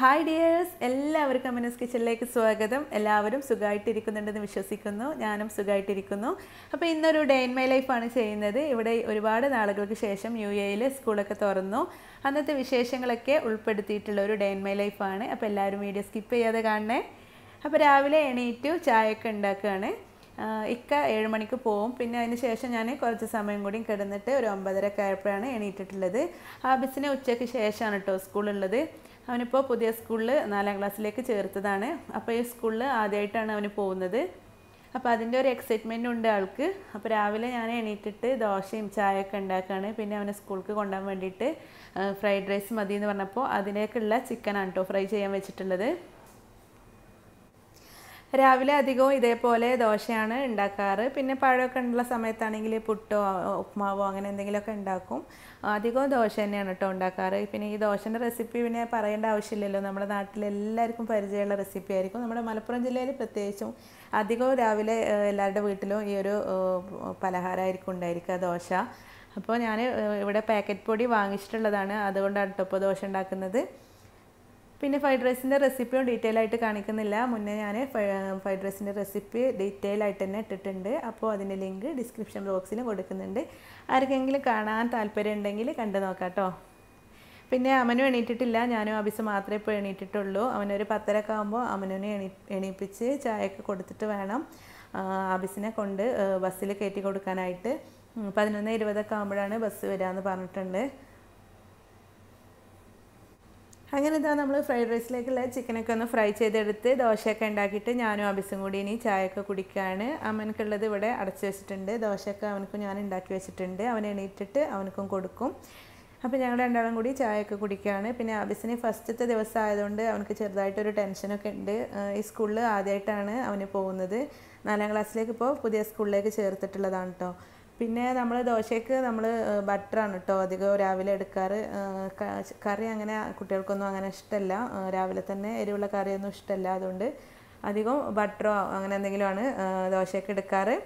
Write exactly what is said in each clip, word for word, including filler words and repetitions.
Hi dears, എല്ലാവർക്കും അമനസ് കിച്ചണിലേക്ക് സ്വാഗതം. എല്ലാവരും സുഖമായിട്ടിരിക്കുന്നുണ്ടെന്ന് വിശ്വസിക്കുന്നു. ഞാനും സുഖമായിട്ടിരിക്കുന്നു. അപ്പോൾ ഇന്നൊരു ഡേ ഇൻ മൈ ലൈഫാണ് ചെയ്യുന്നത്. ഇവിടെ ഒരുപാട് നാളുകൾക്ക് ശേഷം യു എയിൽ സ്കൂളൊക്കെ തുറന്നു. അന്നത്തെ വിശേഷങ്ങളൊക്കെ ഉൾപ്പെടുത്തിയിട്ടുള്ള ഒരു ഡേ ഇൻ മൈ ലൈഫാണ്. അപ്പോൾ എല്ലാവരും വീഡിയോ സ്കിപ്പ് ചെയ്യാതെ കാണണേ. അപ്പോൾ രാവിലെ എണീറ്റു ചായയൊക്കെ ഉണ്ടാക്കുകയാണ്. ഇക്ക ഏഴ് മണിക്ക് പോവും. പിന്നെ അതിന് ശേഷം ഞാൻ കുറച്ച് സമയം കൂടി കിടന്നിട്ട് ഒരു ഒമ്പതരക്കെ ആയപ്പോഴാണ് എണീറ്റിട്ടുള്ളത്. ആബിസിന് ഉച്ചയ്ക്ക് ശേഷമാണ് കേട്ടോ സ്കൂളുള്ളത്. അവനിപ്പോൾ പുതിയ സ്കൂളിൽ നാലാം ക്ലാസ്സിലേക്ക് ചേർത്തതാണ്. അപ്പോൾ ഈ സ്കൂളിൽ ആദ്യമായിട്ടാണ് അവന് പോകുന്നത്. അപ്പോൾ അതിൻ്റെ ഒരു എക്സൈറ്റ്മെൻറ്റ് ഉണ്ട് ആൾക്ക്. അപ്പോൾ രാവിലെ ഞാൻ എണീറ്റിട്ട് ദോശയും ചായയൊക്കെ ഉണ്ടാക്കുകയാണ്. പിന്നെ അവനെ സ്കൂൾക്ക് കൊണ്ടുപോകാൻ വേണ്ടിയിട്ട് ഫ്രൈഡ് റൈസ് മതി എന്ന് പറഞ്ഞപ്പോൾ അതിലേക്കുള്ള ചിക്കനാണ് കേട്ടോ ഫ്രൈ ചെയ്യാൻ വെച്ചിട്ടുള്ളത്. രാവിലെ അധികവും ഇതേപോലെ ദോശയാണ് ഉണ്ടാക്കാറ്. പിന്നെ പഴമൊക്കെ ഉള്ള സമയത്താണെങ്കിൽ പുട്ടോ ഉപ്മാവോ അങ്ങനെ എന്തെങ്കിലുമൊക്കെ ഉണ്ടാക്കും. അധികവും ദോശ തന്നെയാണ് കേട്ടോ ഉണ്ടാക്കാറ്. പിന്നെ ഈ ദോശൻ്റെ റെസിപ്പി പിന്നെ പറയേണ്ട ആവശ്യമില്ലല്ലോ, നമ്മുടെ നാട്ടിലെല്ലാവർക്കും പരിചയമുള്ള റെസിപ്പി ആയിരിക്കും. നമ്മുടെ മലപ്പുറം ജില്ലയിൽ പ്രത്യേകിച്ചും അധികവും രാവിലെ എല്ലാവരുടെ വീട്ടിലും ഈ ഒരു പലഹാരമായിരിക്കും ഉണ്ടായിരിക്കുക, ദോശ. അപ്പോൾ ഞാൻ ഇവിടെ പാക്കറ്റ് പൊടി വാങ്ങിച്ചിട്ടുള്ളതാണ്, അതുകൊണ്ടാണ് കേട്ടോ ഇപ്പോൾ ദോശ ഉണ്ടാക്കുന്നത്. പിന്നെ ഫ്രൈഡ് റൈസിൻ്റെ റെസിപ്പിയും ഡീറ്റെയിൽ ആയിട്ട് കാണിക്കുന്നില്ല. മുന്നേ ഞാൻ ഫ്രൈഡ് റൈസിൻ്റെ റെസിപ്പി ഡീറ്റെയിൽ ആയിട്ട് തന്നെ ഇട്ടിട്ടുണ്ട്. അപ്പോൾ അതിൻ്റെ ലിങ്ക് ഡിസ്ക്രിപ്ഷൻ ബോക്സിൽ കൊടുക്കുന്നുണ്ട്. ആർക്കെങ്കിലും കാണാൻ താല്പര്യം ഉണ്ടെങ്കിൽ കണ്ടു നോക്കാം കേട്ടോ. പിന്നെ അമനും എണീറ്റിട്ടില്ല, ഞാനും ആബിസ് മാത്രമേ ഇപ്പോൾ എണീറ്റിട്ടുള്ളൂ. അവനൊരു പത്തരക്കെ ആകുമ്പോൾ അമനുവിനെ എണീ എണീപ്പിച്ച് ചായയൊക്കെ കൊടുത്തിട്ട് വേണം ആബിസിനെ കൊണ്ട് ബസ്സിൽ കയറ്റി കൊടുക്കാനായിട്ട്. പതിനൊന്ന് ഇരുപതൊക്കെ ആകുമ്പോഴാണ് ബസ് വരികയെന്ന് പറഞ്ഞിട്ടുണ്ട്. അങ്ങനെ ഇതാ നമ്മൾ ഫ്രൈഡ് റൈസിലേക്കുള്ള ചിക്കനൊക്കെ ഒന്ന് ഫ്രൈ ചെയ്തെടുത്ത് ദോശയൊക്കെ ഉണ്ടാക്കിയിട്ട് ഞാനും ആബിസും കൂടി ഇനി ചായയൊക്കെ കുടിക്കുകയാണ്. അവനക്കുള്ളത് ഇവിടെ അടച്ചു വെച്ചിട്ടുണ്ട്. ദോശയൊക്കെ അവനക്കും ഞാൻ ഉണ്ടാക്കി വെച്ചിട്ടുണ്ട്. അവൻ എണീറ്റിട്ട് അവനക്കും കൊടുക്കും. അപ്പോൾ ഞങ്ങൾ രണ്ടാളും കൂടി ചായയൊക്കെ കുടിക്കുകയാണ്. പിന്നെ ആബിസിന് ഫസ്റ്റത്തെ ദിവസം ആയതുകൊണ്ട് അവനക്ക് ചെറുതായിട്ടൊരു ടെൻഷനൊക്കെ ഉണ്ട്. ഈ സ്കൂളിൽ ആദ്യമായിട്ടാണ് അവന് പോകുന്നത്. നാലാം ക്ലാസ്സിലേക്ക് ഇപ്പോൾ പുതിയ സ്കൂളിലേക്ക് ചേർത്തിട്ടുള്ളതാണ് കേട്ടോ. പിന്നെ നമ്മൾ ദോശയ്ക്ക് നമ്മൾ ബട്ടറാണ് കേട്ടോ അധികം രാവിലെ എടുക്കാറ്. കറി അങ്ങനെ കുട്ടികൾക്കൊന്നും അങ്ങനെ ഇഷ്ടമല്ല, രാവിലെ തന്നെ എരിവുള്ള കറിയൊന്നും ഇഷ്ടമല്ല. അതുകൊണ്ട് അധികം ബട്ടറോ അങ്ങനെ എന്തെങ്കിലുമാണ് ദോശയ്ക്ക് എടുക്കാറ്.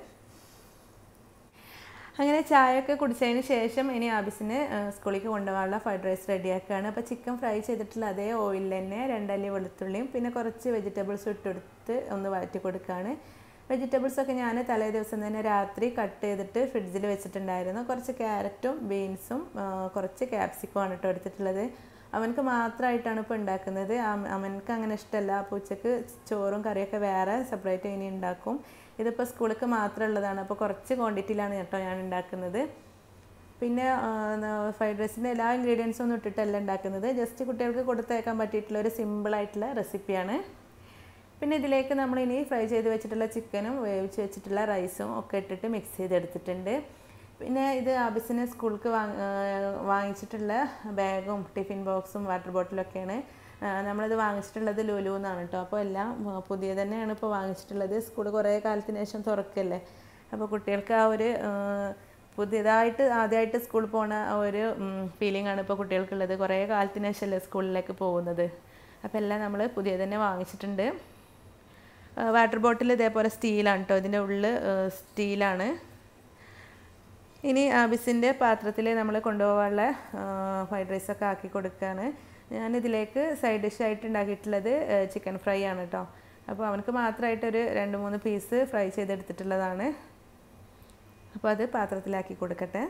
അങ്ങനെ ചായയൊക്കെ കുടിച്ചതിന് ശേഷം ഇനി ആബിസിന് സ്കൂളിലേക്ക് കൊണ്ടുപോകാനുള്ള ഫ്രൈഡ് റൈസ് റെഡിയാക്കുകയാണ്. അപ്പോൾ ചിക്കൻ ഫ്രൈ ചെയ്തിട്ടുള്ള അതേ ഓയിലിൽ തന്നെ രണ്ടല്ലി വെളുത്തുള്ളിയും പിന്നെ കുറച്ച് വെജിറ്റബിൾസ് ഇട്ടെടുത്ത് ഒന്ന് വഴറ്റി കൊടുക്കുകയാണ്. വെജിറ്റബിൾസൊക്കെ ഞാൻ തലേ ദിവസം തന്നെ രാത്രി കട്ട് ചെയ്തിട്ട് ഫ്രിഡ്ജിൽ വെച്ചിട്ടുണ്ടായിരുന്നു. കുറച്ച് ക്യാരറ്റും ബീൻസും കുറച്ച് ക്യാപ്സിക്കുമാണ് കേട്ടോ എടുത്തിട്ടുള്ളത്. അവനക്ക് മാത്രമായിട്ടാണ് ഇപ്പോൾ ഉണ്ടാക്കുന്നത്. അവനക്ക് അങ്ങനെ ഇഷ്ടമല്ല. അപ്പോൾ ഉച്ചക്ക് ചോറും കറിയൊക്കെ വേറെ സെപ്പറേറ്റ് ഇനി ഉണ്ടാക്കും. ഇതിപ്പോൾ സ്കൂളിലേക്ക് മാത്രമുള്ളതാണ്. അപ്പോൾ കുറച്ച് ക്വാണ്ടിറ്റിയിലാണ് കേട്ടോ ഞാൻ ഉണ്ടാക്കുന്നത്. പിന്നെ ഫ്രൈഡ് റൈസിൻ്റെ എല്ലാ ഇൻഗ്രീഡിയൻസും ഒന്നും ഇട്ടിട്ടല്ല ഉണ്ടാക്കുന്നത്. ജസ്റ്റ് കുട്ടികൾക്ക് കൊടുത്തേക്കാൻ പറ്റിയിട്ടുള്ള ഒരു സിമ്പിളായിട്ടുള്ള റെസിപ്പിയാണ്. പിന്നെ ഇതിലേക്ക് നമ്മളിനി ഫ്രൈ ചെയ്ത് വെച്ചിട്ടുള്ള ചിക്കനും വേവിച്ച് വെച്ചിട്ടുള്ള റൈസും ഒക്കെ ഇട്ടിട്ട് മിക്സ് ചെയ്തെടുത്തിട്ടുണ്ട്. പിന്നെ ഇത് ആബിസിന് സ്കൂൾക്ക് വാങ്ങ വാങ്ങിച്ചിട്ടുള്ള ബാഗും ടിഫിൻ ബോക്സും വാട്ടർ ബോട്ടിലൊക്കെയാണ്. നമ്മളിത് വാങ്ങിച്ചിട്ടുള്ളത് ലുലു എന്നാണ് കേട്ടോ. അപ്പോൾ എല്ലാം പുതിയ തന്നെയാണ് ഇപ്പോൾ വാങ്ങിച്ചിട്ടുള്ളത്. സ്കൂൾ കുറേ കാലത്തിന് ശേഷം തുറക്കല്ലേ. അപ്പോൾ കുട്ടികൾക്ക് ആ ഒരു പുതിയതായിട്ട് ആദ്യമായിട്ട് സ്കൂളിൽ പോകുന്ന ആ ഒരു ഫീലിംഗ് ആണ് ഇപ്പോൾ കുട്ടികൾക്കുള്ളത്. കുറേ കാലത്തിന് ശേഷമല്ലേ സ്കൂളിലേക്ക് പോകുന്നത്. അപ്പോൾ എല്ലാം നമ്മൾ പുതിയ തന്നെ വാങ്ങിച്ചിട്ടുണ്ട്. വാട്ടർ ബോട്ടിൽ ഇതേപോലെ സ്റ്റീലാണ് കേട്ടോ, ഇതിൻ്റെ ഉള്ളിൽ സ്റ്റീലാണ്. ഇനി ആബിസിൻ്റെ പാത്രത്തിൽ നമ്മൾ കൊണ്ടുപോകാനുള്ള ഫ്രൈഡ് റൈസൊക്കെ ആക്കി കൊടുക്കുകയാണ്. ഞാനിതിലേക്ക് സൈഡ് ഡിഷായിട്ട് ഉണ്ടാക്കിയിട്ടുള്ളത് ചിക്കൻ ഫ്രൈ ആണ് കേട്ടോ. അപ്പോൾ അവനക്ക് മാത്രമായിട്ടൊരു രണ്ട് മൂന്ന് പീസ് ഫ്രൈ ചെയ്തെടുത്തിട്ടുള്ളതാണ്. അപ്പോൾ അത് പാത്രത്തിലാക്കി കൊടുക്കട്ടെ.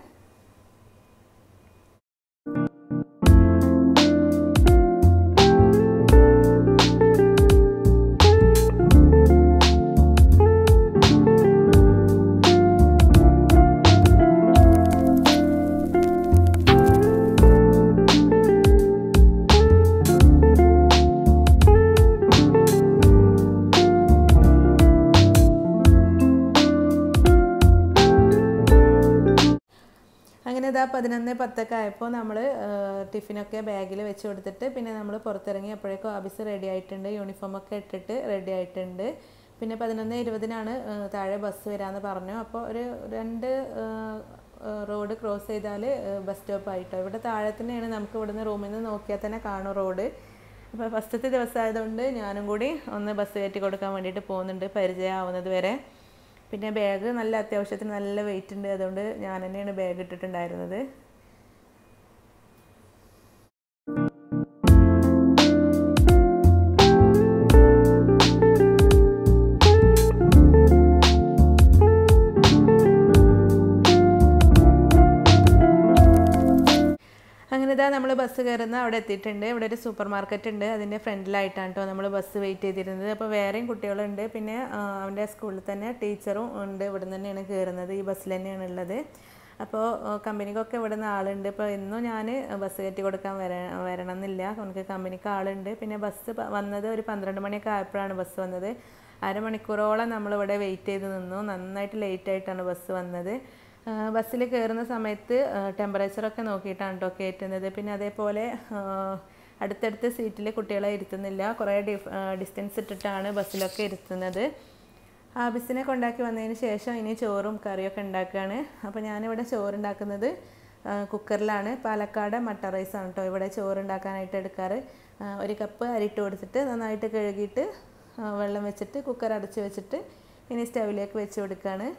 അങ്ങനെ ഇതാ പതിനൊന്ന് പത്തൊക്കെ ആയപ്പോൾ നമ്മൾ ടിഫിനൊക്കെ ബാഗിൽ വെച്ച് കൊടുത്തിട്ട് പിന്നെ നമ്മൾ പുറത്തിറങ്ങി. അപ്പോഴേക്കും ആബിസ് റെഡി ആയിട്ടുണ്ട്, യൂണിഫോമൊക്കെ ഇട്ടിട്ട് റെഡി ആയിട്ടുണ്ട്. പിന്നെ പതിനൊന്ന് ഇരുപതിനാണ് താഴെ ബസ് വരാമെന്ന് പറഞ്ഞു. അപ്പോൾ ഒരു രണ്ട് റോഡ് ക്രോസ് ചെയ്താൽ ബസ് സ്റ്റോപ്പ് ആയിട്ടോ. ഇവിടെ താഴെ തന്നെയാണ്, നമുക്ക് ഇവിടുന്ന് റൂമിൽ നിന്ന് നോക്കിയാൽ തന്നെ കാണും റോഡ്. അപ്പോൾ ഫസ്റ്റത്തെ ദിവസം ആയതുകൊണ്ട് ഞാനും കൂടി ഒന്ന് ബസ് കയറ്റി കൊടുക്കാൻ വേണ്ടിയിട്ട് പോകുന്നുണ്ട്, പരിചയമാവുന്നത് വരെ. പിന്നെ ബാഗ് നല്ല അത്യാവശ്യത്തിന് നല്ല വെയിറ്റ് ഉണ്ട്, അതുകൊണ്ട് ഞാൻ തന്നെയാണ് ബാഗ് ഇട്ടിട്ടുണ്ടായിരുന്നത്. ഇതാ നമ്മൾ ബസ് കയറുന്ന അവിടെ എത്തിയിട്ടുണ്ട്. ഇവിടെ ഒരു സൂപ്പർ മാർക്കറ്റ് ഉണ്ട്, അതിൻ്റെ ഫ്രണ്ടിലായിട്ടാണ് കേട്ടോ നമ്മൾ ബസ് വെയിറ്റ് ചെയ്തിരുന്നത്. അപ്പോൾ വേറെയും കുട്ടികളുണ്ട്, പിന്നെ അവൻ്റെ സ്കൂളിൽ തന്നെ ടീച്ചറും ഉണ്ട്. ഇവിടെ നിന്ന് തന്നെയാണ് കയറുന്നത്, ഈ ബസ്സിൽ തന്നെയാണ് ഉള്ളത്. അപ്പോൾ കമ്പനിക്കൊക്കെ ഇവിടെ നിന്ന് ആളുണ്ട്. ഇപ്പോൾ എന്നും ഞാൻ ബസ് കയറ്റി കൊടുക്കാൻ വര വരണം എന്നില്ല, നമുക്ക് കമ്പനിക്ക് ആളുണ്ട്. പിന്നെ ബസ് വന്നത് ഒരു പന്ത്രണ്ട് മണിയൊക്കെ ആയപ്പോഴാണ് ബസ് വന്നത്. അരമണിക്കൂറോളം നമ്മളിവിടെ വെയിറ്റ് ചെയ്ത് നിന്നു, നന്നായിട്ട് ലേറ്റായിട്ടാണ് ബസ് വന്നത്. ബസ്സിൽ കയറുന്ന സമയത്ത് ടെമ്പറേച്ചറൊക്കെ നോക്കിയിട്ടാണ് കേട്ടോ കയറ്റുന്നത്. പിന്നെ അതേപോലെ അടുത്തടുത്ത് സീറ്റിൽ കുട്ടികളെ ഇരുത്തുന്നില്ല, കുറേ ഡിഫ് ഡിസ്റ്റൻസ് ഇട്ടിട്ടാണ് ബസ്സിലൊക്കെ ഇരുത്തുന്നത്. ആബിസിനെ കൊണ്ടാക്കി വന്നതിന് ശേഷം ഇനി ചോറും കറിയൊക്കെ ഉണ്ടാക്കുകയാണ്. അപ്പോൾ ഞാനിവിടെ ചോറുണ്ടാക്കുന്നത് കുക്കറിലാണ്. പാലക്കാട് മട്ട റൈസാണ് കേട്ടോ ഇവിടെ ചോറുണ്ടാക്കാനായിട്ട് എടുക്കാറ്. ഒരു കപ്പ് അരിയിട്ട് കൊടുത്തിട്ട് നന്നായിട്ട് കഴുകിയിട്ട് വെള്ളം വെച്ചിട്ട് കുക്കർ അടച്ച് വെച്ചിട്ട് ഇനി സ്റ്റൗവിലേക്ക് വെച്ച് കൊടുക്കുകയാണ്.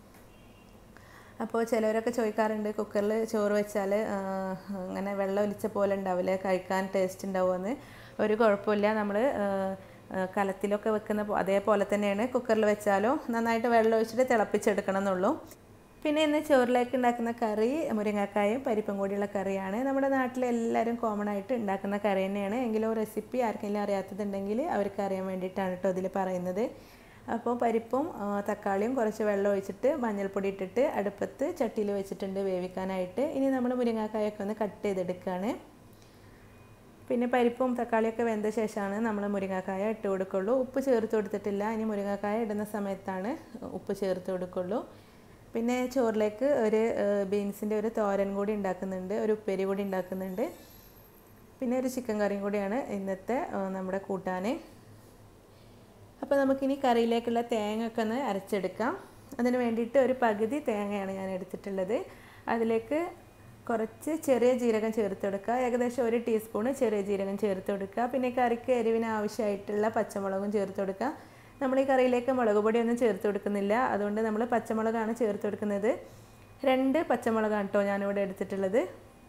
അപ്പോൾ ചിലവരൊക്കെ ചോദിക്കാറുണ്ട് കുക്കറിൽ ചോറ് വെച്ചാൽ അങ്ങനെ വെള്ളം ഒലിച്ച പോലെ ഉണ്ടാവില്ലേ, കഴിക്കാൻ ടേസ്റ്റ് ഉണ്ടാവുമെന്ന്. ഒരു കുഴപ്പമില്ല, നമ്മൾ കലത്തിലൊക്കെ വെക്കുന്ന അതേപോലെ തന്നെയാണ് കുക്കറിൽ വെച്ചാലോ, നന്നായിട്ട് വെള്ളം ഒഴിച്ചിട്ട് തിളപ്പിച്ചെടുക്കണം എന്നുള്ളൂ. പിന്നെ ഇന്ന് ചോറിലേക്ക് ഉണ്ടാക്കുന്ന കറി മുരിങ്ങക്കായും പരിപ്പും കൂടിയുള്ള കറിയാണ്. നമ്മുടെ നാട്ടിൽ എല്ലാവരും കോമൺ ആയിട്ട് ഉണ്ടാക്കുന്ന കറി തന്നെയാണ്. എങ്കിലും റെസിപ്പി ആർക്കെങ്കിലും അറിയാത്തതുണ്ടെങ്കിൽ അവർക്ക് അറിയാൻ വേണ്ടിയിട്ടാണ് കേട്ടോ ഇതിൽ പറയുന്നത്. അപ്പോൾ പരിപ്പും തക്കാളിയും കുറച്ച് വെള്ളം ഒഴിച്ചിട്ട് മഞ്ഞൾപ്പൊടി ഇട്ടിട്ട് അടുപ്പത്ത് ചട്ടിയിൽ വെച്ചിട്ടുണ്ട് വേവിക്കാനായിട്ട്. ഇനി നമ്മൾ മുരിങ്ങക്കായൊക്കെ ഒന്ന് കട്ട് ചെയ്തെടുക്കുകയാണ്. പിന്നെ പരിപ്പും തക്കാളിയൊക്കെ വെന്ത ശേഷമാണ് നമ്മൾ മുരിങ്ങക്കായ ഇട്ട് കൊടുക്കുള്ളൂ. ഉപ്പ് ചേർത്ത് കൊടുത്തിട്ടില്ല, ഇനി മുരിങ്ങക്കായ ഇടുന്ന സമയത്താണ് ഉപ്പ് ചേർത്ത് കൊടുക്കുള്ളൂ. പിന്നെ ചോറിലേക്ക് ഒരു ബീൻസിൻ്റെ ഒരു തോരൻ കൂടി ഉണ്ടാക്കുന്നുണ്ട്, ഒരു ഉപ്പേരി കൂടി ഉണ്ടാക്കുന്നുണ്ട്. പിന്നെ ഒരു ചിക്കൻ കറിയും കൂടിയാണ് ഇന്നത്തെ നമ്മുടെ കൂട്ടാൻ. അപ്പോൾ നമുക്കിനി കറിയിലേക്കുള്ള തേങ്ങ ഒക്കെ ഒന്ന് അരച്ചെടുക്കാം. അതിന് വേണ്ടിയിട്ട് ഒരു പകുതി തേങ്ങയാണ് ഞാൻ എടുത്തിട്ടുള്ളത്. അതിലേക്ക് കുറച്ച് ചെറിയ ജീരകം ചേർത്ത് കൊടുക്കുക, ഏകദേശം ഒരു ടീസ്പൂണ് ചെറിയ ജീരകം ചേർത്ത് കൊടുക്കുക. പിന്നെ കറിക്ക് എരിവിന് ആവശ്യമായിട്ടുള്ള പച്ചമുളകും ചേർത്ത് കൊടുക്കുക. നമ്മൾ ഈ കറിയിലേക്ക് മുളക് പൊടിയൊന്നും ചേർത്ത് കൊടുക്കുന്നില്ല, അതുകൊണ്ട് നമ്മൾ പച്ചമുളകാണ് ചേർത്ത് കൊടുക്കുന്നത്. രണ്ട് പച്ചമുളകാണ് കേട്ടോ ഞാനിവിടെ എടുത്തിട്ടുള്ളത്.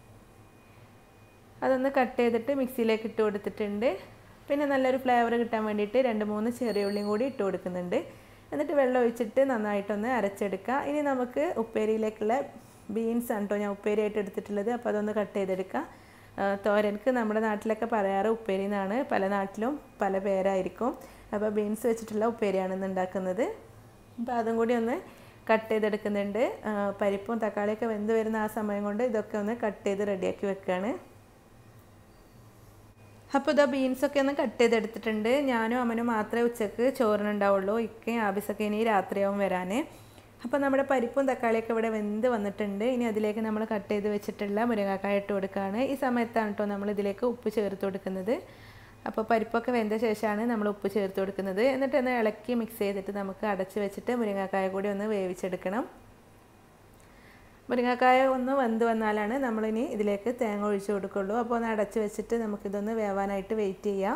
അതൊന്ന് കട്ട് ചെയ്തിട്ട് മിക്സിയിലേക്ക് ഇട്ട് കൊടുത്തിട്ടുണ്ട്. പിന്നെ നല്ലൊരു ഫ്ലേവർ കിട്ടാൻ വേണ്ടിയിട്ട് രണ്ട് മൂന്ന് ചെറിയ ഉള്ളിയും കൂടി ഇട്ട് കൊടുക്കുന്നുണ്ട്. എന്നിട്ട് വെള്ളം ഒഴിച്ചിട്ട് നന്നായിട്ടൊന്ന് അരച്ചെടുക്കുക. ഇനി നമുക്ക് ഉപ്പേരിയിലേക്കുള്ള ബീൻസ് ആണ് കേട്ടോ ഞാൻ ഉപ്പേരിയായിട്ട് എടുത്തിട്ടുള്ളത്. അപ്പോൾ അതൊന്ന് കട്ട് ചെയ്തെടുക്കുക. തോരൻക്ക് നമ്മുടെ നാട്ടിലൊക്കെ പറയാറ് ഉപ്പേരി എന്നാണ്, പല നാട്ടിലും പല പേരായിരിക്കും. അപ്പോൾ ബീൻസ് വെച്ചിട്ടുള്ള ഉപ്പേരിയാണ് ഇന്ന് ഉണ്ടാക്കുന്നത്. അപ്പോൾ അതും കൂടി ഒന്ന് കട്ട് ചെയ്തെടുക്കുന്നുണ്ട്. പരിപ്പും തക്കാളിയൊക്കെ വെന്ത് വരുന്ന ആ സമയം കൊണ്ട് ഇതൊക്കെ ഒന്ന് കട്ട് ചെയ്ത് റെഡിയാക്കി വെക്കുകയാണ്. അപ്പോൾ ഇതാ ബീൻസൊക്കെ ഒന്ന് കട്ട് ചെയ്തെടുത്തിട്ടുണ്ട്. ഞാനും അമ്മനും മാത്രമേ ഉച്ചക്ക് ചോറിനുണ്ടാവുള്ളൂ, ഇക്കയും ആബിസൊക്കെ ഇനി രാത്രിയാവും വരാൻ. അപ്പോൾ നമ്മുടെ പരിപ്പും തക്കാളിയൊക്കെ ഇവിടെ വെന്ത് വന്നിട്ടുണ്ട്. ഇനി അതിലേക്ക് നമ്മൾ കട്ട് ചെയ്ത് വെച്ചിട്ടുള്ള മുരിങ്ങക്കായ ഇട്ട് കൊടുക്കുകയാണ്. ഈ സമയത്താണ് കേട്ടോ നമ്മൾ ഇതിലേക്ക് ഉപ്പ് ചേർത്ത് കൊടുക്കുന്നത്. അപ്പോൾ പരിപ്പൊക്കെ വെന്ത ശേഷമാണ് നമ്മൾ ഉപ്പ് ചേർത്ത് കൊടുക്കുന്നത്. എന്നിട്ട് ഒന്ന് ഇളക്കി മിക്സ് ചെയ്തിട്ട് നമുക്ക് അടച്ച് വെച്ചിട്ട് മുരിങ്ങക്കായ കൂടി ഒന്ന് വേവിച്ചെടുക്കണം. മുരിങ്ങക്കായ ഒന്ന് വെന്ത് വന്നാലാണ് നമ്മളിനി ഇതിലേക്ക് തേങ്ങ ഒഴിച്ച് കൊടുക്കുള്ളൂ. അപ്പോൾ ഒന്ന് അടച്ച് വെച്ചിട്ട് നമുക്കിതൊന്ന് വേവാനായിട്ട് വെയിറ്റ് ചെയ്യാം.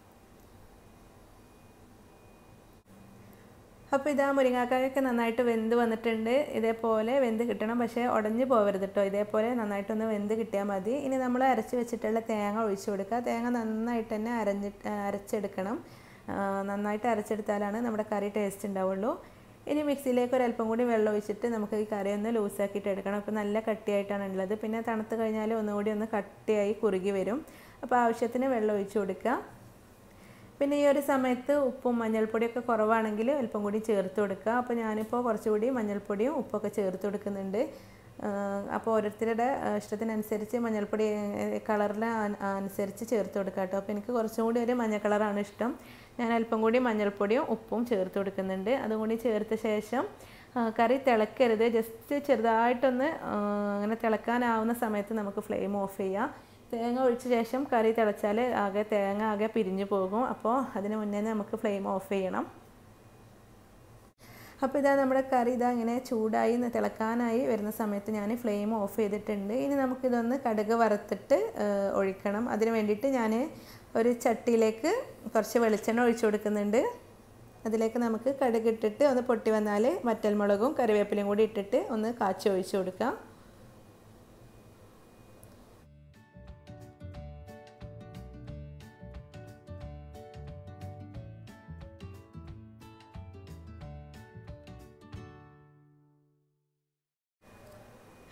അപ്പോൾ ഇതാ മുരിങ്ങക്കായൊക്കെ നന്നായിട്ട് വെന്ത് വന്നിട്ടുണ്ട്. ഇതേപോലെ വെന്ത് കിട്ടണം, പക്ഷേ ഉടഞ്ഞു പോകരുത് കേട്ടോ. ഇതേപോലെ നന്നായിട്ടൊന്ന് വെന്ത് കിട്ടിയാൽ മതി. ഇനി നമ്മൾ അരച്ച് വെച്ചിട്ടുള്ള തേങ്ങ ഒഴിച്ച് കൊടുക്കുക. തേങ്ങ നന്നായിട്ട് തന്നെ അരഞ്ഞിട്ട് അരച്ചെടുക്കണം. നന്നായിട്ട് അരച്ചെടുത്താലാണ് നമ്മുടെ കറി ടേസ്റ്റ് ഉണ്ടാവുള്ളൂ. ഇനി മിക്സിയിലേക്ക് ഒരല്പം കൂടി വെള്ളം ഒഴിച്ചിട്ട് നമുക്ക് ഈ കറി ഒന്ന് ലൂസാക്കിയിട്ട് എടുക്കണം. ഇപ്പോൾ നല്ല കട്ടിയായിട്ടാണ് ഉള്ളത്. പിന്നെ തണുത്ത് കഴിഞ്ഞാൽ ഒന്നുകൂടി ഒന്ന് കട്ടിയായി കുറുകി വരും. അപ്പോൾ ആവശ്യത്തിന് വെള്ളം ഒഴിച്ച് കൊടുക്കുക. പിന്നെ ഈ ഒരു സമയത്ത് ഉപ്പും മഞ്ഞൾപ്പൊടിയൊക്കെ കുറവാണെങ്കിൽ അല്പം കൂടി ചേർത്ത് കൊടുക്കുക. അപ്പോൾ ഞാനിപ്പോൾ കുറച്ചുകൂടി മഞ്ഞൾപ്പൊടിയും ഉപ്പൊക്കെ ചേർത്ത് കൊടുക്കുന്നുണ്ട്. അപ്പോൾ ഓരോരുത്തരുടെ ഇഷ്ടത്തിനനുസരിച്ച് മഞ്ഞൾപ്പൊടി കളറിന് അനുസരിച്ച് ചേർത്ത് കൊടുക്കുക കേട്ടോ. അപ്പോൾ എനിക്ക് കുറച്ചും കൂടി ഒരു മഞ്ഞ കളറാണ് ഇഷ്ടം. ഞാൻ അല്പം കൂടി മഞ്ഞൾപ്പൊടിയും ഉപ്പും ചേർത്ത് കൊടുക്കുന്നുണ്ട്. അതും കൂടി ചേർത്ത ശേഷം കറി തിളക്കരുത്, ജസ്റ്റ് ചെറുതായിട്ടൊന്ന് അങ്ങനെ തിളക്കാനാവുന്ന സമയത്ത് നമുക്ക് ഫ്ലെയിം ഓഫ് ചെയ്യാം. തേങ്ങ ഒഴിച്ച ശേഷം കറി തിളച്ചാൽ ആകെ തേങ്ങ ആകെ പിരിഞ്ഞു പോകും. അപ്പോൾ അതിന് മുന്നേ നമുക്ക് ഫ്ലെയിം ഓഫ് ചെയ്യണം. അപ്പോൾ ഇതാ നമ്മുടെ കറി ഇതാ ഇങ്ങനെ ചൂടായി തിളക്കാനായി വരുന്ന സമയത്ത് ഞാൻ ഫ്ലെയിം ഓഫ് ചെയ്തിട്ടുണ്ട്. ഇനി നമുക്കിതൊന്ന് കടുക് വറുത്തിട്ട് ഒഴിക്കണം. അതിന് വേണ്ടിയിട്ട് ഞാൻ ഒരു ചട്ടിയിലേക്ക് കുറച്ച് വെളിച്ചെണ്ണ ഒഴിച്ചു കൊടുക്കുന്നുണ്ട്. അതിലേക്ക് നമുക്ക് കടുക് ഇട്ടിട്ട് ഒന്ന് പൊട്ടി വന്നാൽ വറ്റൽമുളകും കറിവേപ്പിലയും കൂടി ഇട്ടിട്ട് ഒന്ന് കാച്ചി ഒഴിച്ചു കൊടുക്കാം.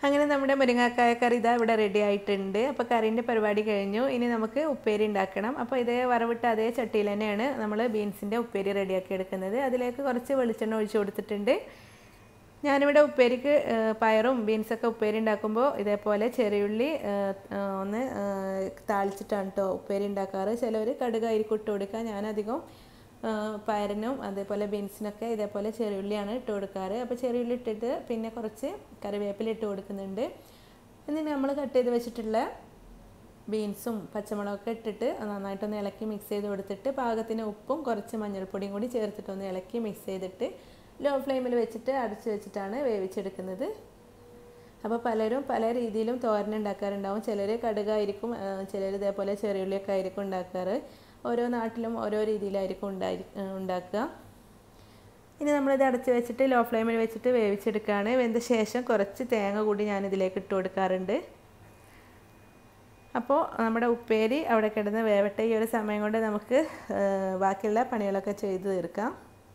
അങ്ങനെ നമ്മുടെ മുരിങ്ങാക്കായ കറി ഇതാ ഇവിടെ റെഡി ആയിട്ടുണ്ട്. അപ്പോൾ കറീൻ്റെ പരിപാടി കഴിഞ്ഞു. ഇനി നമുക്ക് ഉപ്പേരി ഉണ്ടാക്കണം. അപ്പോൾ ഇതേ വറവിട്ട അതേ ചട്ടിയിൽ തന്നെയാണ് നമ്മൾ ബീൻസിൻ്റെ ഉപ്പേരി റെഡിയാക്കി എടുക്കുന്നത്. അതിലേക്ക് കുറച്ച് വെളിച്ചെണ്ണ ഒഴിച്ച് കൊടുത്തിട്ടുണ്ട്. ഞാനിവിടെ ഉപ്പേരിക്ക് പയറും ബീൻസൊക്കെ ഉപ്പേരി ഉണ്ടാക്കുമ്പോൾ ഇതേപോലെ ചെറിയുള്ളി ഒന്ന് താളിച്ചിട്ടാണ് കേട്ടോ ഉപ്പേരി ഉണ്ടാക്കാറ്. ചിലവർ കടുകായിരിക്കും ഇട്ട് കൊടുക്കുക. ഞാനധികം പയറിനും അതേപോലെ ബീൻസിനൊക്കെ ഇതേപോലെ ചെറിയുള്ളിയാണ് ഇട്ട് കൊടുക്കാറ്. അപ്പോൾ ചെറിയുള്ളി ഇട്ടിട്ട് പിന്നെ കുറച്ച് കറിവേപ്പില ഇട്ട് കൊടുക്കുന്നുണ്ട്. എന്നിട്ട് നമ്മൾ കട്ട് ചെയ്ത് വെച്ചിട്ടുള്ള ബീൻസും പച്ചമുളകൊക്കെ ഇട്ടിട്ട് നന്നായിട്ടൊന്ന് ഇളക്കി മിക്സ് ചെയ്ത് കൊടുത്തിട്ട് പാകത്തിന് ഉപ്പും കുറച്ച് മഞ്ഞൾപ്പൊടിയും കൂടി ചേർത്തിട്ടൊന്ന് ഇളക്കി മിക്സ് ചെയ്തിട്ട് ലോ ഫ്ലെയിമിൽ വെച്ചിട്ട് അടച്ച് വെച്ചിട്ടാണ് വേവിച്ചെടുക്കുന്നത്. അപ്പോൾ പലരും പല രീതിയിലും തോരൻ ഉണ്ടാക്കാറുണ്ടാവും. ചിലർ കടുകായിരിക്കും, ചിലർ ഇതേപോലെ ചെറിയുള്ളിയൊക്കെ ആയിരിക്കും ഉണ്ടാക്കാറ്. ഓരോ നാട്ടിലും ഓരോ രീതിയിലായിരിക്കും ഉണ്ടായി ഉണ്ടാക്കുക. ഇനി നമ്മളിത് അടച്ച് വെച്ചിട്ട് ലോ ഫ്ലെയിമിൽ വെച്ചിട്ട് വേവിച്ചെടുക്കുകയാണ്. വെന്ത ശേഷം കുറച്ച് തേങ്ങ കൂടി ഞാനിതിലേക്ക് ഇട്ട് കൊടുക്കാറുണ്ട്. അപ്പോൾ നമ്മുടെ ഉപ്പേരി അവിടെ കിടന്ന് വേവട്ടെ. ഈ ഒരു സമയം കൊണ്ട് നമുക്ക് ബാക്കിയുള്ള പണികളൊക്കെ ചെയ്ത് തീർക്കാം.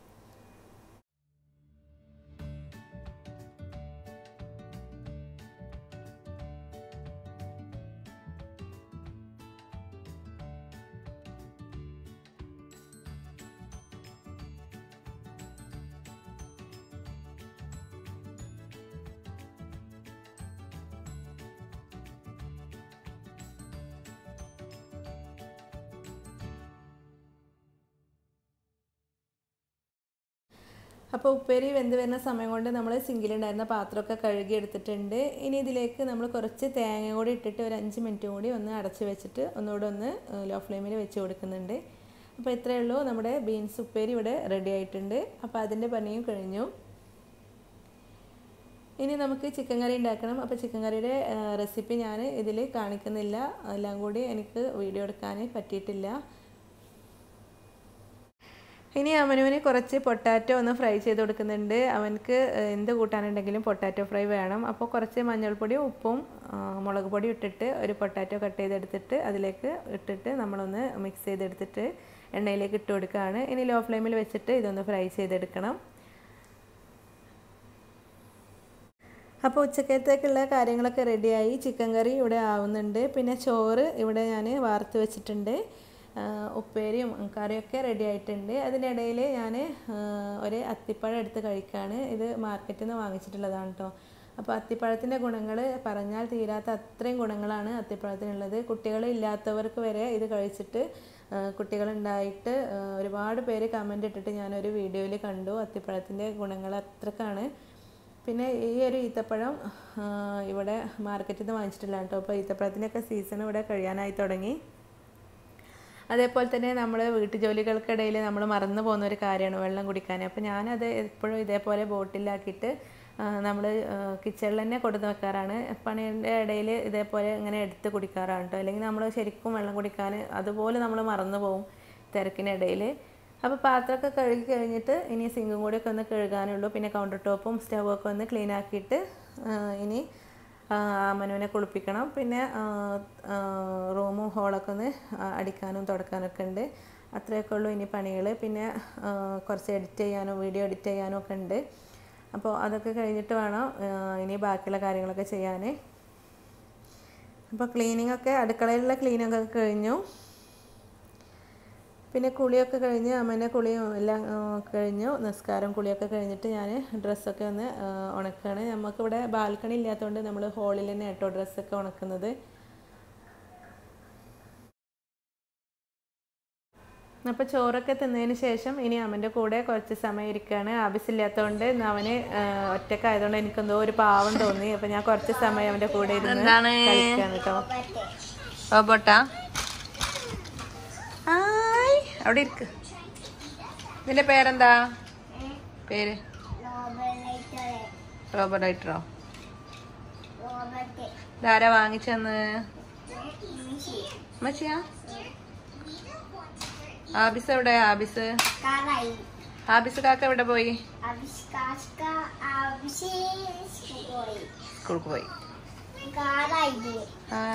അപ്പോൾ ഉപ്പേരി വെന്ത് വരുന്ന സമയം കൊണ്ട് നമ്മൾ സിങ്കിലുണ്ടായിരുന്ന പാത്രമൊക്കെ കഴുകി എടുത്തിട്ടുണ്ട്. ഇനി ഇതിലേക്ക് നമ്മൾ കുറച്ച് തേങ്ങ കൂടി ഇട്ടിട്ട് ഒരു അഞ്ച് മിനിറ്റ് കൂടി ഒന്ന് അടച്ച് വെച്ചിട്ട് ഒന്നുകൂടെ ഒന്ന് ലോ ഫ്ലെയിമിൽ വെച്ച് കൊടുക്കുന്നുണ്ട്. അപ്പോൾ ഇത്രയേ ഉള്ളൂ, നമ്മുടെ ബീൻസ് ഉപ്പേരി ഇവിടെ റെഡി ആയിട്ടുണ്ട്. അപ്പോൾ അതിൻ്റെ പണിയും കഴിഞ്ഞു. ഇനി നമുക്ക് ചിക്കൻ കറി ഉണ്ടാക്കണം. അപ്പോൾ ചിക്കൻ കറിയുടെ റെസിപ്പി ഞാൻ ഇതിൽ കാണിക്കുന്നില്ല. എല്ലാം കൂടി എനിക്ക് വീഡിയോ എടുക്കാൻ പറ്റിയിട്ടില്ല. ഇനി അവനവന് കുറച്ച് പൊട്ടാറ്റോ ഒന്ന് ഫ്രൈ ചെയ്ത് കൊടുക്കുന്നുണ്ട്. അവനക്ക് എന്ത് കൂട്ടാനുണ്ടെങ്കിലും പൊട്ടാറ്റോ ഫ്രൈ വേണം. അപ്പോൾ കുറച്ച് മഞ്ഞൾപ്പൊടിയും ഉപ്പും മുളക് പൊടിയും ഇട്ടിട്ട് ഒരു പൊട്ടാറ്റോ കട്ട് ചെയ്തെടുത്തിട്ട് അതിലേക്ക് ഇട്ടിട്ട് നമ്മളൊന്ന് മിക്സ് ചെയ്തെടുത്തിട്ട് എണ്ണയിലേക്ക് ഇട്ട് കൊടുക്കുകയാണ്. ഇനി ലോ ഫ്ലെയിമിൽ വെച്ചിട്ട് ഇതൊന്ന് ഫ്രൈ ചെയ്തെടുക്കണം. അപ്പോൾ ഉച്ചക്കത്തേക്കുള്ള കാര്യങ്ങളൊക്കെ റെഡിയായി. ചിക്കൻ കറി ഇവിടെ ആവുന്നുണ്ട്. പിന്നെ ചോറ് ഇവിടെ ഞാൻ വാർത്ത് വെച്ചിട്ടുണ്ട്. ഉപ്പേരിയും കറിയൊക്കെ റെഡി ആയിട്ടുണ്ട്. അതിനിടയിൽ ഞാൻ ഒരു അത്തിപ്പഴം എടുത്ത് കഴിക്കുകയാണ്. ഇത് മാർക്കറ്റിൽ നിന്ന് വാങ്ങിച്ചിട്ടുള്ളതാണ് കേട്ടോ. അപ്പോൾ അത്തിപ്പഴത്തിൻ്റെ ഗുണങ്ങൾ പറഞ്ഞാൽ തീരാത്ത അത്രയും ഗുണങ്ങളാണ് അത്തിപ്പഴത്തിനുള്ളത്. കുട്ടികളില്ലാത്തവർക്ക് വരെ ഇത് കഴിച്ചിട്ട് കുട്ടികളുണ്ടായിട്ട് ഒരുപാട് പേര് കമൻ്റ് ഇട്ടിട്ട് ഞാനൊരു വീഡിയോയിൽ കണ്ടു. അത്തിപ്പഴത്തിൻ്റെ ഗുണങ്ങൾ അത്രക്കാണ്. പിന്നെ ഈ ഒരു ഈത്തപ്പഴം ഇവിടെ മാർക്കറ്റിൽ നിന്ന് വാങ്ങിച്ചിട്ടില്ല കേട്ടോ. അപ്പോൾ ഈത്തപ്പഴത്തിൻ്റെയൊക്കെ സീസൺ ഇവിടെ കഴിയാനായി തുടങ്ങി. അതേപോലെ തന്നെ നമ്മൾ വീട്ടുജോലികൾക്കിടയിൽ നമ്മൾ മറന്നു പോകുന്ന ഒരു കാര്യമാണ് വെള്ളം കുടിക്കാൻ. അപ്പോൾ ഞാനത് എപ്പോഴും ഇതേപോലെ ബോട്ടിലാക്കിയിട്ട് നമ്മൾ കിച്ചണിൽ തന്നെ കൊടുത്ത് വെക്കാറാണ്. പണിയുടെ ഇടയിൽ ഇതേപോലെ ഇങ്ങനെ എടുത്ത് കുടിക്കാറാണ് കേട്ടോ. അല്ലെങ്കിൽ നമ്മൾ ശരിക്കും വെള്ളം കുടിക്കാൻ അതുപോലെ നമ്മൾ മറന്നു പോകും തിരക്കിനിടയിൽ. അപ്പോൾ പാത്രമൊക്കെ കഴുകി കഴിഞ്ഞിട്ട് ഇനി സിങ്കും കൂടിയൊക്കെ ഒന്ന് കഴുകാനുള്ളൂ. പിന്നെ കൗണ്ടർ ടോപ്പും സ്റ്റൗവൊക്കെ ഒന്ന് ക്ലീൻ ആക്കിയിട്ട് ഇനി മനുവിനെ കുളിപ്പിക്കണം. പിന്നെ റൂമും ഹോളൊക്കെ ഒന്ന് അടിക്കാനും തുടക്കാനൊക്കെ ഉണ്ട്. അത്രയൊക്കെ ഉള്ളൂ ഇനി പണികൾ. പിന്നെ കുറച്ച് എഡിറ്റ് ചെയ്യാനും വീഡിയോ എഡിറ്റ് ചെയ്യാനും ഒക്കെ ഉണ്ട്. അപ്പോൾ അതൊക്കെ കഴിഞ്ഞിട്ട് വേണം ഇനി ബാക്കിയുള്ള കാര്യങ്ങളൊക്കെ ചെയ്യാൻ. അപ്പോൾ ക്ലീനിങ്ങൊക്കെ അടുക്കളയിലുള്ള ക്ലീനിങ്ങൊക്കെ കഴിഞ്ഞു. പിന്നെ കുളിയൊക്കെ കഴിഞ്ഞ് അമ്മേൻ്റെ കുളിയും എല്ലാം കഴിഞ്ഞു. നിസ്കാരം കുളിയൊക്കെ കഴിഞ്ഞിട്ട് ഞാൻ ഡ്രസ്സൊക്കെ ഒന്ന് ഉണക്കുകയാണ്. നമുക്കിവിടെ ബാൽക്കണി ഇല്ലാത്തതുകൊണ്ട് നമ്മൾ ഹോളിൽ തന്നെ കേട്ടോ ഡ്രസ്സൊക്കെ ഉണക്കുന്നത്. അപ്പോൾ ചോറൊക്കെ തിന്നതിന് ശേഷം ഇനി അമ്മൻ്റെ കൂടെ കുറച്ച് സമയം ഇരിക്കുകയാണ്. ആവശ്യമില്ലാത്തതുകൊണ്ട് അവന് ഒറ്റക്കായതുകൊണ്ട് എനിക്കെന്തോ ഒരു പാവം തോന്നി. അപ്പോൾ ഞാൻ കുറച്ച് സമയം അവൻ്റെ കൂടെ ഇരുന്ന് കളിക്കുകയാണ് കേട്ടോ. റോബോട്ടാ അവിടെ ഇരിക്ക്. ഇതിന്റെ പേരെന്താ? പേര് റോബർട്ട് ലൈറ്ററോ? ഇതാരാ വാങ്ങിച്ചെന്ന്? മച്ചിയാ? ആബിസ് എവിടെ? ആബിസ് ആബിസ് കാക്ക എവിടെ പോയി? സ്കൂൾക്ക് പോയി. ആ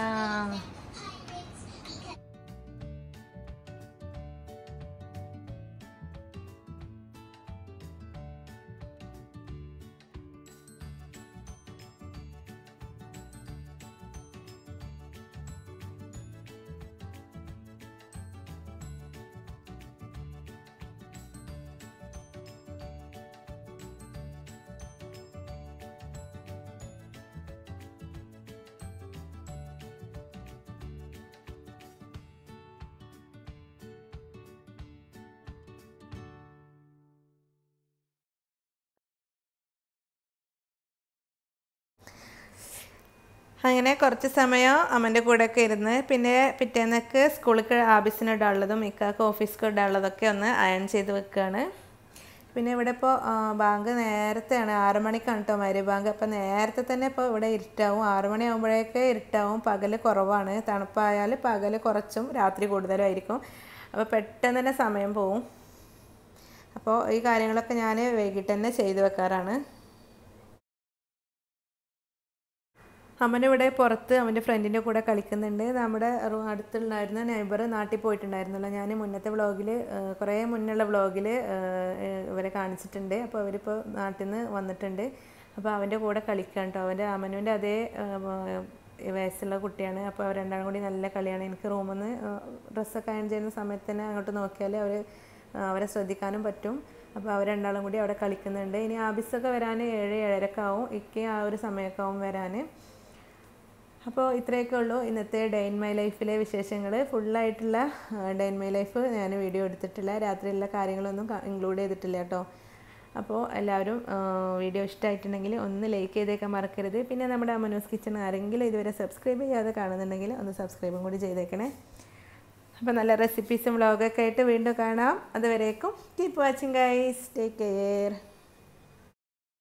അങ്ങനെ കുറച്ച് സമയം അമ്മൻ്റെ കൂടെയൊക്കെ ഇരുന്ന് പിന്നെ പിറ്റേന്നൊക്കെ സ്കൂളിലേക്ക് ആബിസിന് ഇടാനുള്ളതും ഇക്കാക്ക് ഓഫീസിലേക്ക് ഇടാനുള്ളതൊക്കെ ഒന്ന് അയൺ ചെയ്ത് വെക്കുകയാണ്. പിന്നെ ഇവിടെ ഇപ്പോൾ ബാങ്ക് നേരത്തെയാണ്, ആറ് മണിക്കാണ് കേട്ടോ മരി ബാങ്ക്. അപ്പോൾ നേരത്തെ തന്നെ ഇപ്പോൾ ഇവിടെ ഇരുട്ടാവും, ആറ് മണി ആകുമ്പോഴേക്ക് ഇരുട്ടാവും. പകൽ കുറവാണ്, തണുപ്പായാൽ പകൽ കുറച്ചും രാത്രി കൂടുതലും ആയിരിക്കും. അപ്പോൾ പെട്ടെന്ന് തന്നെ സമയം പോവും. അപ്പോൾ ഈ കാര്യങ്ങളൊക്കെ ഞാൻ വൈകിട്ട് തന്നെ ചെയ്ത് വെക്കാറാണ്. അമ്മനിവിടെ പുറത്ത് അവൻ്റെ ഫ്രണ്ടിൻ്റെ കൂടെ കളിക്കുന്നുണ്ട്. നമ്മുടെ അടുത്തുണ്ടായിരുന്ന നെയ്ബർ നാട്ടിൽ പോയിട്ടുണ്ടായിരുന്നല്ലോ. ഞാൻ മുന്നത്തെ വ്ളോഗിൽ കുറേ മുന്നുള്ള വ്ളോഗിൽ ഇവരെ കാണിച്ചിട്ടുണ്ട്. അപ്പോൾ അവരിപ്പോൾ നാട്ടിൽ നിന്ന് വന്നിട്ടുണ്ട്. അപ്പോൾ അവൻ്റെ കൂടെ കളിക്കാൻ കേട്ടോ. അവൻ്റെ അമ്മനുവിൻ്റെ അതേ വയസ്സുള്ള കുട്ടിയാണ്. അപ്പോൾ അവർ രണ്ടാളും കൂടി നല്ല കളിയാണ്. എനിക്ക് റൂമിൽ നിന്ന് ഡ്രസ്സൊക്കെ അയൺ ചെയ്യുന്ന സമയത്ത് തന്നെ അങ്ങോട്ട് നോക്കിയാൽ അവർ അവരെ ശ്രദ്ധിക്കാനും പറ്റും. അപ്പോൾ അവർ രണ്ടാളും കൂടി അവിടെ കളിക്കുന്നുണ്ട്. ഇനി ആബിസൊക്കെ വരാൻ ഏഴ് ഏഴരക്കെ ആവും. ഇക്കെ ആ ഒരു സമയമൊക്കെ ആവും വരാൻ. അപ്പോൾ ഇത്രയൊക്കെ ഉള്ളൂ ഇന്നത്തെ ഡേ ഇൻ മൈ ലൈഫിലെ വിശേഷങ്ങൾ. ഫുള്ളായിട്ടുള്ള ഡേ ഇൻ മൈ ലൈഫ് ഞാൻ വീഡിയോ എടുത്തിട്ടില്ല, രാത്രിയിലുള്ള കാര്യങ്ങളൊന്നും ഇൻക്ലൂഡ് ചെയ്തിട്ടില്ല കേട്ടോ. അപ്പോൾ എല്ലാവരും വീഡിയോ ഇഷ്ടമായിട്ടുണ്ടെങ്കിൽ ഒന്ന് ലൈക്ക് ചെയ്തേക്കാൻ മറക്കരുത്. പിന്നെ നമ്മുടെ അമ്മനൂസ് കിച്ചൺ ആരെങ്കിലും ഇതുവരെ സബ്സ്ക്രൈബ് ചെയ്യാതെ കാണുന്നുണ്ടെങ്കിൽ ഒന്ന് സബ്സ്ക്രൈബും കൂടി ചെയ്തേക്കണേ. അപ്പോൾ നല്ല റെസിപ്പീസും വ്ളോഗൊക്കെ ആയിട്ട് വീണ്ടും കാണാം. അതുവരേക്കും keep watching guys, take care.